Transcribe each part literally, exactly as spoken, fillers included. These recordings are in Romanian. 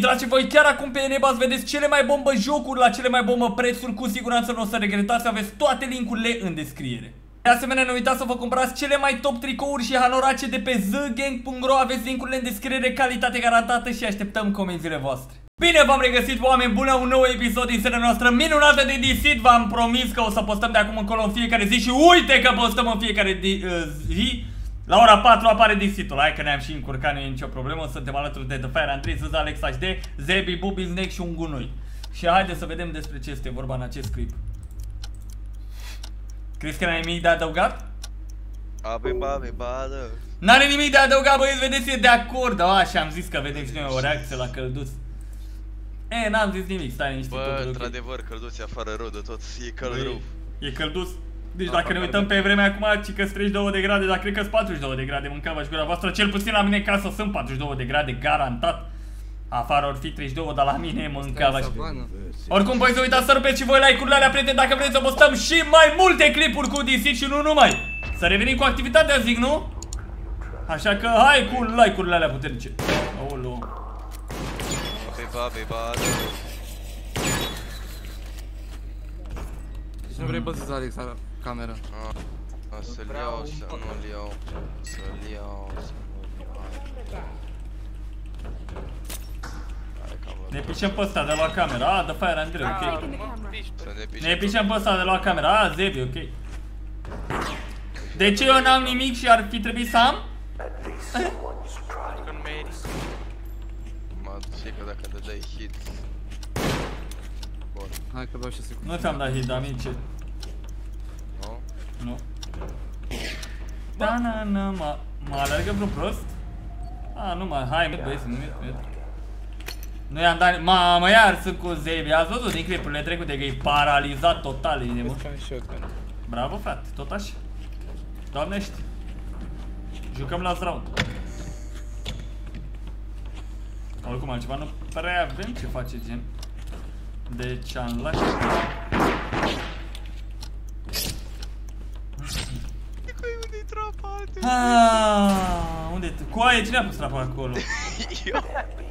Intrați voi chiar acum pe Enebați, vedeți cele mai bombă jocuri la cele mai bombă prețuri. Cu siguranță nu o să regretați, aveți toate linkurile în descriere. De asemenea, nu uitați să vă cumpărați cele mai top tricouri și hanorace de pe z gang punct ro. Aveți linkurile în descriere, calitate garantată și așteptăm comenzile voastre. Bine v-am regăsit, oameni buni, la un nou episod din seria noastră minunată de Deceit. V-am promis că o să postăm de acum încolo în fiecare zi și uite că postăm în fiecare zi. La ora patru apare Deceit-ul. Hai că ne-am și încurcat, nu e nicio problemă. Suntem alături de The Fire, Andrei, Zuza, Alex H D, Zebi, Bubi, Snack și un gunoi. Și haideți să vedem despre ce este vorba în acest clip. Crezi că n-ai nimic de adăugat? N-are nimic de adăugat, băieți, vedeți, e de acord. Da, și am zis că vedeți noi o reacție la Călduț. E, n-am zis nimic, stai liniștit. Bă, într-adevăr, Călduț e afară rău de tot, e căld rău. E căldus. Deci dacă ne uităm pe vremea acum, ci că treizeci și două de grade, dar cred că sunt patruzeci și două de grade, mâncava-și gura voastră. Cel puțin la mine în casă sunt patruzeci și două de grade, garantat. Afară or fi treizeci și două, dar la mine mâncava-și. Oricum, voi să uitați să rupeți și voi like-urile alea, prieteni, dacă vreți să postăm și mai multe clipuri cu Deceit și nu numai. Să revenim cu activitatea, zic, nu? Așa că hai cu like-urile alea puternice. Aoleu. Deci nu vrei băzut, Alex, la cameră. Să-l iau, să nu-l iau. Să-l iau, să nu-l iau. Ne pișem pe ăsta de la camera. A, The Fire, Andrei, ok. Ne pișem pe ăsta de la camera. A, Zebi, ok. De ce eu n-am nimic și ar fi trebuit să am? Mă zice că dacă te dai hit. Bun. Hai că dau și secundă. Nu ți-am dat hit, dar mice. Nu? Nu. Da, na, na, mă, mă alergă vreo prost? A, nu mă, hai, met băieți, nu met, met. Nu i-am dat, mamă, iar sunt cu Zebi, ați văzut din clipurile trecute că e paralizat total, e nebun. Bravo, frate, tot așa. Doamnești. Jucăm la round. Oricum, altceva nu prea avem ce face, gen. Deci am luat. Unde-i trapa? Aaaa, unde-i? Coaie, cine a pus trapa acolo? Eu.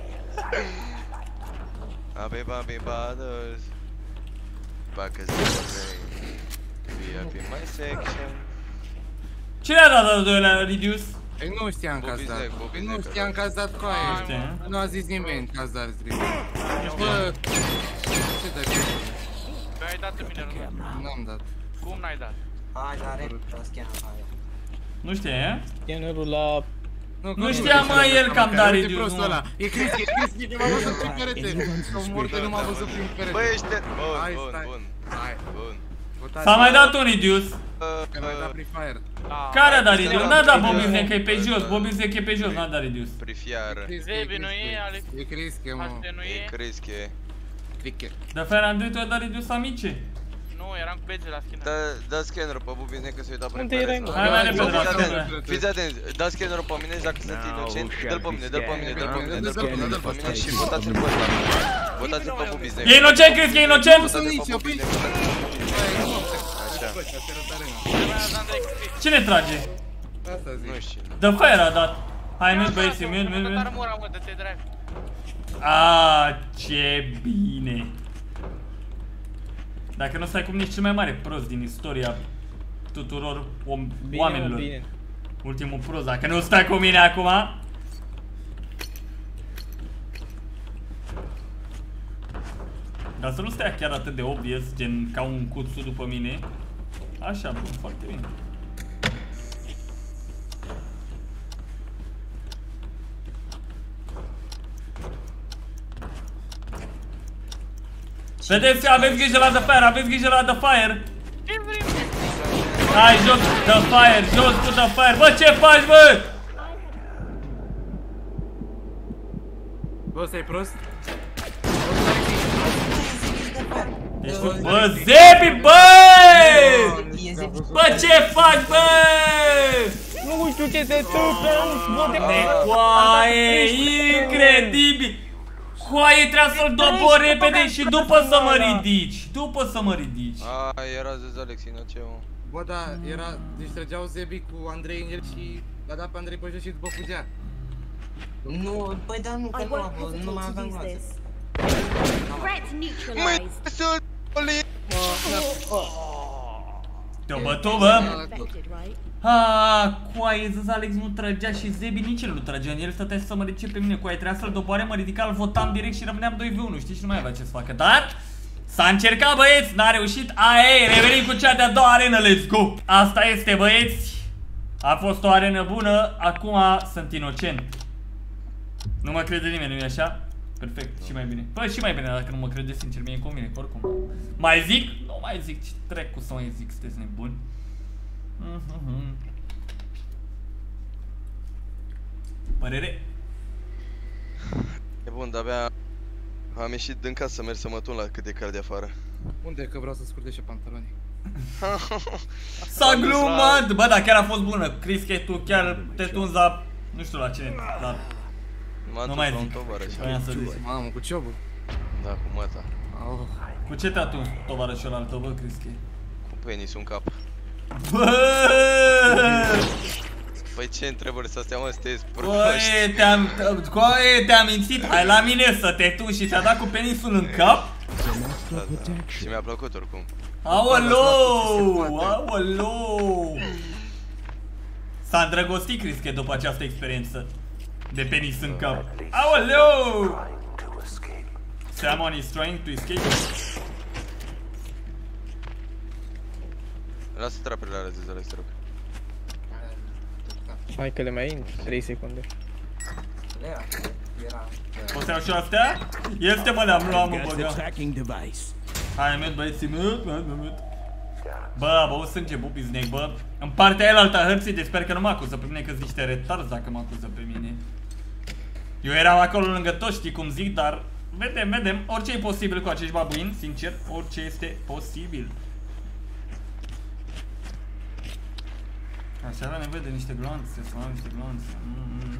Abe, babe, baders. Bacă zi, V I P my section. Cine a dat al doilea reduce? Ei, nu știam că ați dat. Nu știam că ați dat coaie. Nu a zis nimeni că ați dat reduce. Bă, ce dai? Mi-ai dat în mine, nu? N-am dat. Cum n-ai dat? Hai, dar repede, scanner, hai. Nu știa, e? Scannerul la... Nu știa, mă, el că am dat reduce, nu. E Cristi, e Cristi, că m-a văzut prin perete. Că moarte nu m-a văzut prin perete. Bă, ești... Bun, bun, bun. Hai. Bun. S-a mai dat un reduce. Că mi-a dat Free Fire. Care a dat reduce? N-a dat Bobby Zek, că e pe jos. Bobby Zek e pe jos, n-a dat reduce. Free Zebi nu e, Alex. E Cristi, mă. Haste nu e. E Cristi. Criche. Dar Fire, Andrei, tu ai dat reduce amice? Nu, eram cu bege la scanner. Da scannerul pe Bubi Zek că se uita prin Unde erai, mă? Hai mai repede la camera. Fiți atenți, da scannerul pe mine și dacă sunt inocent, dă-l pe mine, dă-l pe mine, dă-l pe mine, dă-l pe mine, dă-l pe mine și votați-l pe ăsta. Votați-l pe Bubi Zek. E inocent, crezi că e inocent? Votați-l pe Bubi Zek. Așa. Cine trage? Asta zic. Nu știu. The Fire a dat. Hai, mute băieții, mute, mute, mute. Armura, mă, dă-te drag. Aaaa, ce bine. Dacă nu stai cum nici cel mai mare prost din istoria tuturor oamenilor. Ultimul prost, dacă nu stai cu mine acum. Dar să nu stai chiar atât de obvious, gen ca un cuțu după mine. Așa, bun, foarte bine. Vedeți, aveți grijă la The Fire, aveți grijă la The Fire. Hai, jos, The Fire, jos cu The Fire. Bă, ce faci, bă? Bă, ăsta e prost? Bă, Zebi, bă! Bă, ce faci, bă? Nu știu ce se întâmplă, Coaie, incredibil! Coaie, trebuie să-l dobor repede și după să mă ridici. După să mă ridici. A, era zis Alex, inocent, mă. Bă, da, era, deci trăgeau Zebi cu Andrei în el și l-a dat pe Andrei pe jos și după fugea. Nu, păi da, nu, că nu am, nu mai aveam glanțe. Măi, sunt Oli! Te-o bătu, bă! Aaaa, coaie, zis Alex nu trăgea și Zebi nici el nu trăgea. El stătea să mă ridice pe mine, coaie, trebuia să-l doboare, mă ridica, îl votam direct și rămâneam doi v unu, știi, și nu mai avea ce să facă. Dar s-a încercat, băieți, n-a reușit. Aia e, revenim cu cea de-a doua arenă, let's go! Asta este, băieți. A fost o arenă bună, acum sunt inocent. Nu mă crede nimeni, nu-i așa? Perfect, și mai bine. Păi și mai bine, dacă nu mă crede, sincer, mie îmi convine, oricum. Mai zic? Nu mai zic, ce trecu să mai zic, sunteți nebuni. Mm-hmm. Părere? E bun, de-abia am ieșit din casă să merg să mă tun la cât de cald de afară. Unde? Că vreau să scurdește pantalonii. S-a glumat! Bă, dar chiar a fost bună. Chris, că tu chiar te tunzi la... Nu știu la cine, dar... Nu mai zic. Voiam să zic. Mamă, cu ciobul? Da, cu măta. Oh. Cu ce te-a tuns tovarășul al tău, bă, Chris? Cu penisul în cap. Bă! Păi ce întrebări să astea, mă, sunteți proști? Coaie, te-am... Coaie, te-am mințit. Hai la mine să te tunzi și ți-a dat cu penisul în cap? Da, da. Și mi-a plăcut oricum. Aoleu! Aoleu! S-a îndrăgostit, Chris, că după această experiență de penis în cap. Aoleu! Someone is trying to escape. Lasă trapele alea, zi, Alex, te rog. Hai că le mai intri, trei secunde. O să iau și astea? Este, mă, le-am luat, mă, băga. Hai, măt, băieții, măt, măt, măt. Bă, bă, o sânge, bubi snake, bă. În partea aia alta hărții, deci sper că nu mă acuză pe mine, că zici niște retarzi dacă mă acuză pe mine. Eu eram acolo lângă toți, știi cum zic, dar vedem, vedem, orice e posibil cu acești babuini, sincer, orice este posibil. Așa avea nevoie de niște gloanțe, să am niște gloanțe. Mm-hmm.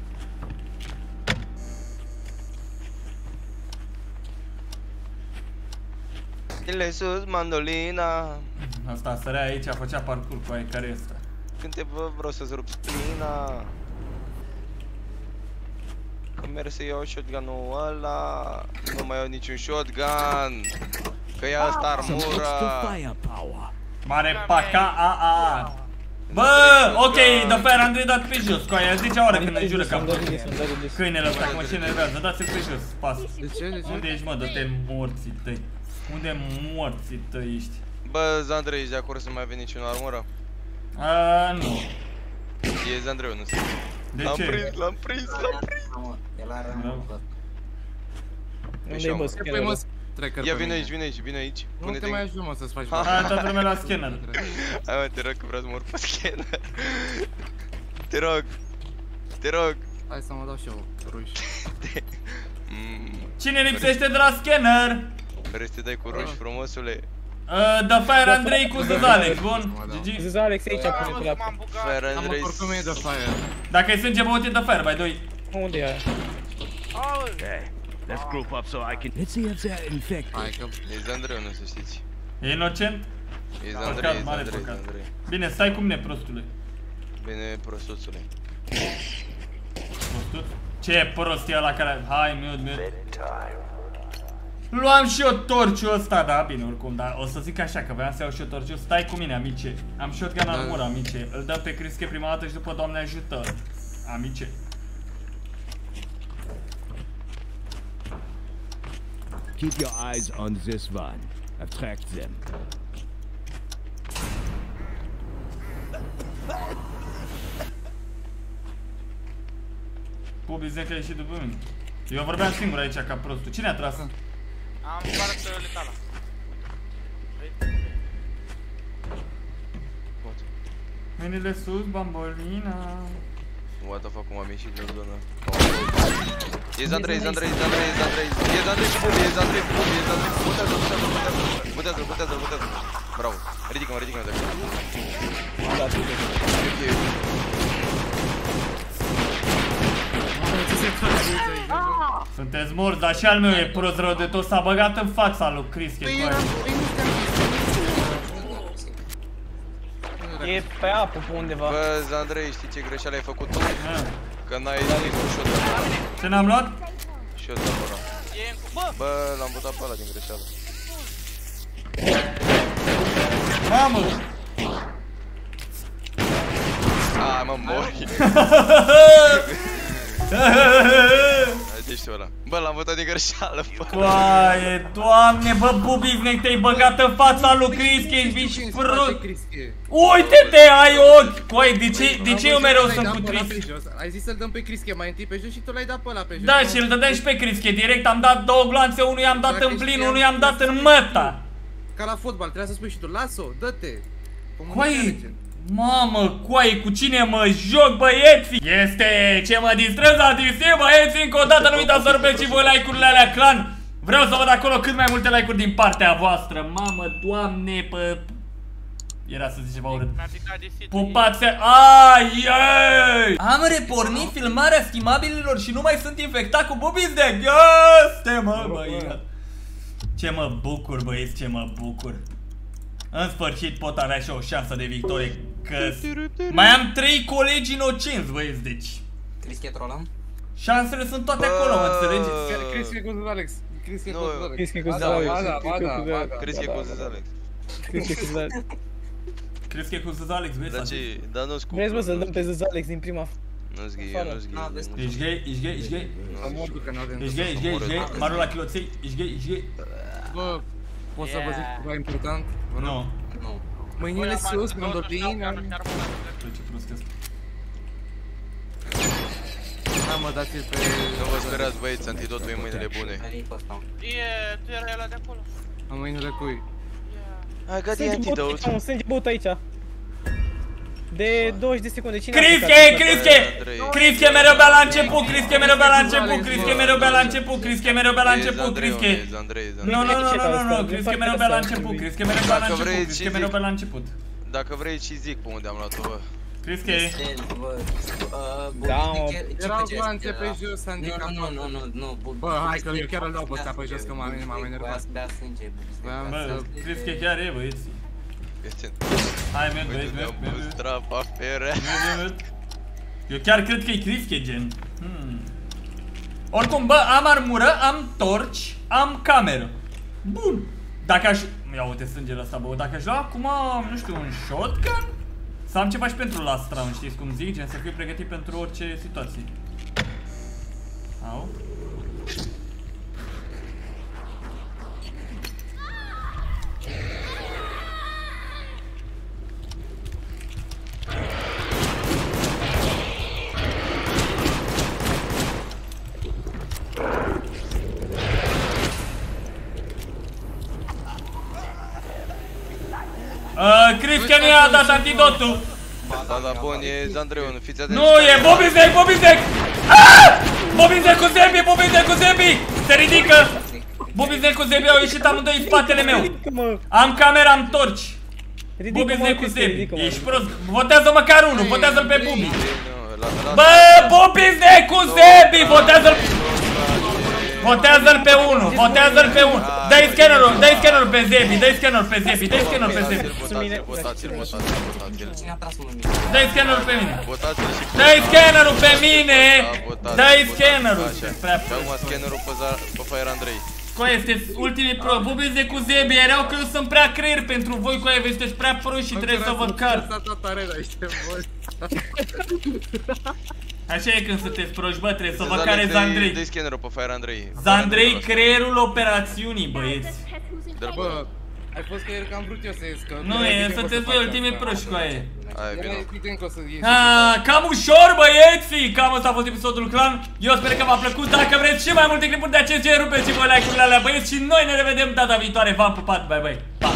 Ile sus, mandolina. Asta sărea aici, făcea parcurs cu aia, care este? Când te văd, vreau să-ți rup splina. Că merg să iau shotgun-ul ăla. Nu mai iau niciun shotgun. Că ia asta armura. Mare paca a a. Bă, ok, The Fair Andrei, dat pe jos, cu aia zicea oară când ne jură cam câinele ăsta, cum ce nervează, dați-l pe jos, pas. De ce? De ce? Unde ești, mă, dă-te morții tăi? Unde morții tăi ești? Bă, Zandrei, ești de acord să nu mai avem niciun armură? Aaaa, nu. E Zandrei, nu știu. De L-am ce? prins, l-am prins, l-am prins. El are rău. Unde-i mă scannerul? Ia vine aici, vine aici, vine aici. Nu te mai ajung, mă, să-ți faci bani. Hai, toată lumea la scanner. Hai, mă, te rog, că vreau să mor pe scanner. Te rog. Te rog. Hai să mă dau și eu ruși. Cine lipsește de la scanner? Vrei să te dai cu ruși, frumosule? The Fire Andrei cu Zalex, bun? G G. Zalex aici pune pe la. Fire Am Andrei. oricum e de fire. Dacă e sânge băut e The Fire, by doi. Unde e aia? Let's group up so I can. Let's see if they're infected. Hai că... E Zandrei, nu să știți. E inocent? E Zandrei, e mare Zandrei, păcat. Zandrei. Bine, stai cu mine, prostule. Bine, prostuțule. Prostuț? Ce prost e ăla care... Hai, mute, mute. Luam și eu torciul ăsta, da, bine, oricum, dar o să zic așa, că voiam să iau și eu torciul. Stai cu mine, amice. Am shotgun armura, amice. Îl dăm pe Crische prima dată și după Doamne ajută. Amice. Keep your eyes on this one. Attract them. Pubi, zic că ai ieșit după mine. Eu vorbeam singur aici ca prostul. Cine a tras? Am parcă letala. Mâinile sus, bambolina. What the fuck, cum am ieșit din zona? E Zandrei, Zandrei, Zandrei, Zandrei. E Zandrei și Bubi, e Zandrei și Bubi, e Zandrei. Mutează-l, mutează-l, mutează-l. Mutează-l, mutează-l, mutează-l. Bravo. Ridică-mă, ridică-mă de acolo. Sunteți morți, dar și al meu e prost rău de tot. S-a băgat în fața lui Crische. E pe apă pe undeva. Bă, Zandrei, știi ce greșeală ai făcut tu? Că n-ai zis cu shotgun. Ce n-am luat? Shotgun ăla. Bă! Bă, l-am mutat pe ăla din greșeală. Mamă! A, mă mori. Deci tu ăla. Bă, l-am mutat din greșeală, bă. Coaie, doamne, bă, Bubiznek, te-ai băgat în fața lui Crische, ești bici prost. Uite-te, ai ochi! Coaie, de ce, de ce eu mereu sunt cu Crische? Ai zis să-l dăm pe Crische mai întâi pe jos și tu l-ai dat pe ăla pe jos. Da, și îl dădeam și pe Crische, direct am dat două gloanțe, unul i-am dat în plin, unul i-am dat în măta. Ca la fotbal, trebuia să spui și tu, las-o, dă-te. Coaie, mamă, coaie, cu cine mă joc, băieții? Este ce mă distrez la distrez, băieții, încă o dată nu uitați să rupeți și voi like-urile alea, clan. Vreau să văd acolo cât mai multe like-uri din partea voastră. Mamă, doamne, pă... Era să zic ceva urât. Pupați-se... Ai, ai! Am repornit filmarea schimabililor și nu mai sunt infectat cu Bubiznek. Este, mă, băiat. Ce mă bucur, băieți, ce mă bucur. În sfârșit pot avea și o șansă de victorie, că mai am trei colegi inocenți, băieți, deci Crische trolăm? șansele sunt toate acolo, mă înțelegeți? Crische cu Alex. Crische cu Alex. Crische cu Da, Alex. da, da, da. Crische cu Alex. Crische cu Alex. Crische cu Alex, vezi? Dar ce? Dar nu scup. Vrei, bă, să-l dăm pe Alex din prima. Nu-ți ghie, nu-ți ghie. Ești gay, ești gay, ești gay. Ești gay, ești gay, ești gay. Marul la chiloței, ești gay, ești gay. Bă, poți să vă zic ceva important? Nu. Nu. Mâinile sus, mandolin. Ce prost este. Da, mă, dați-l pe... Nu vă sperați, băieți, antidotul e în mâinile bune. E, tu era ăla de acolo. În mâinile cui? I got the Sânge bot antidote. aici, mă, sânge bot aici. De douăzeci de secunde, cine a Crische, aplicat? Crische! Crische mereu bea la început, Crische mereu bea la început, Crische mereu bea la început, Crische mereu bea la început, Crische. Nu, nu, nu, nu, nu, Crische mereu bea la început, Crische mereu bea la început, Crische mereu bea la început. Dacă vrei și zic pe unde am luat-o, bă. Crische. Da, mă. Erau gloanțe pe jos, Nu, handicapat. nu, nu, nu, nu. Bă, hai că eu chiar îl dau pe ăsta pe jos, că m-am enervat. Bea sânge. Bă, Crische chiar e, băieți. Este... Hai, merg, Uite, băieți, mi-am merg, pus merg. trapa pe Eu chiar cred că e Crische, gen. Hmm. Oricum, bă, am armură, am torci, am cameră. Bun. Dacă aș... Ia uite sângele ăsta, bă. Dacă aș lua acum, nu știu, un shotgun? Să am ceva și pentru last round, știți cum zic? Gen, să fiu pregătit pentru orice situație. Au. Uh, Crische nu i-a dat antidotul. Da, da, bun, e Zandreon, fiți atenți. Nu, e Bubiznek, Bubiznek! Aaaa! Bubiznek cu Zebi, Bubiznek cu Zebi! Se ridică! Bubiznek cu Zebi au ieșit amândoi în spatele meu. Am camera, am torci. Bubiznek cu Zebi. Ești prost. Votează măcar unul, votează-l pe Bubi. Bă, Bubiznek cu Zebi, votează-l. Votează-l pe unul, votează-l pe unul. Dă-i scannerul, dă-i scannerul pe Zebi, dă-i scannerul pe Zebi, dă-i scannerul pe Zebi. Votați-l, votați-l, votați-l, votați-l. Cine a tras mâine? Dă-i scannerul pe mine. Votați-l și... Dă-i scannerul pe mine. Dă-i scannerul. Și acum scannerul pe Fire Andrei. Coaie, sunteți ultimii pro, Bubiznek cu Zebi, erau că eu sunt prea creier pentru voi, coaie, vă sunteți prea proști și trebuie să vă car. Așa e când sunteți proști, bă, trebuie să vă care Zandrei. Dă-i scannerul pe Fire Andrei. Zandrei, creierul operațiunii, băieți. Bă, ai fost că că am vrut eu să ies, că... Nu, e, sunteți voi ultimii proști, coaie. Hai, Era bine. evident că o să ies. Ah, cam ușor, băieții! Cam ăsta a fost episodul Clan. Eu sper că v-a plăcut. Dacă vreți și mai multe clipuri de acest gen, rupeți și voi like-urile alea, băieți. Și noi ne revedem data viitoare. V-am pupat, bye bye. Pa!